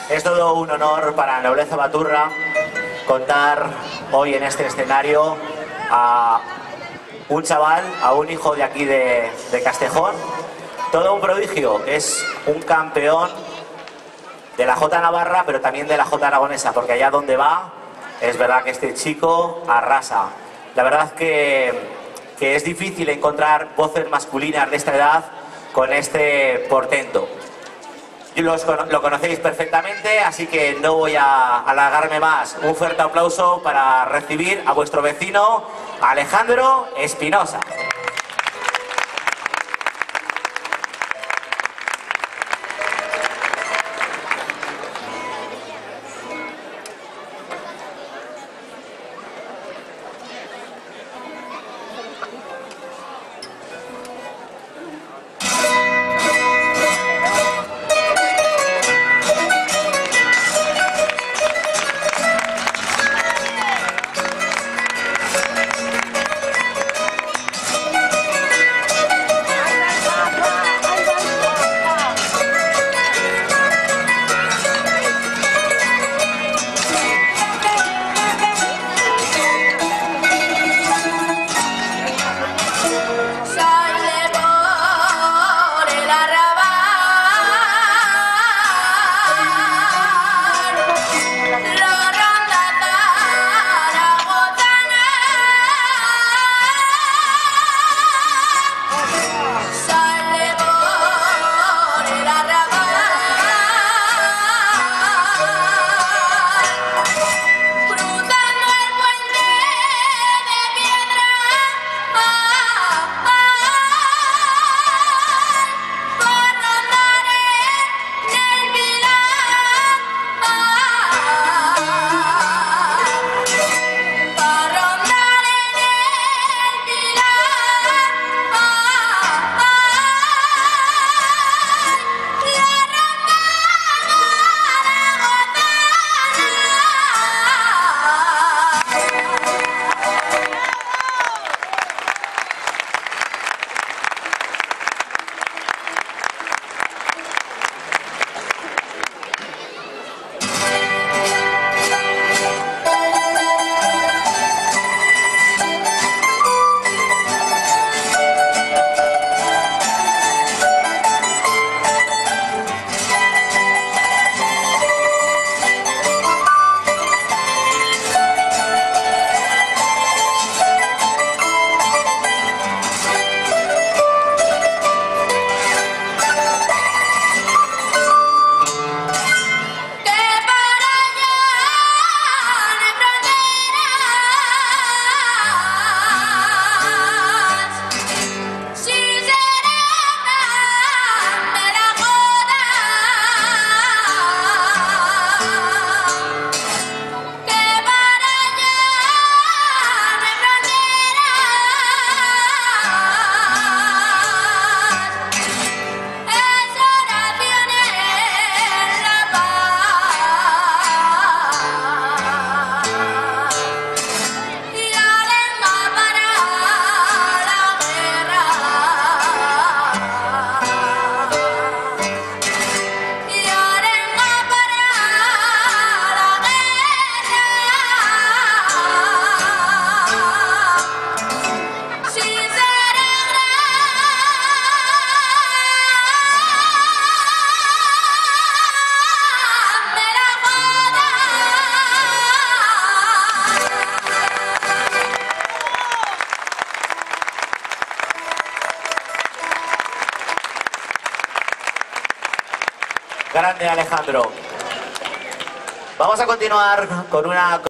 Es todo un honor para Nobleza Baturra contar hoy en este escenario a un chaval, a un hijo de aquí de Castejón, todo un prodigio. Es un campeón de la Jota Navarra, pero también de la Jota Aragonesa, porque allá donde va, es verdad que este chico arrasa. La verdad que es difícil encontrar voces masculinas de esta edad con este portento. Lo conocéis perfectamente, así que no voy a alargarme más. Un fuerte aplauso para recibir a vuestro vecino Alejandro Espinosa. Grande Alejandro. Vamos a continuar con una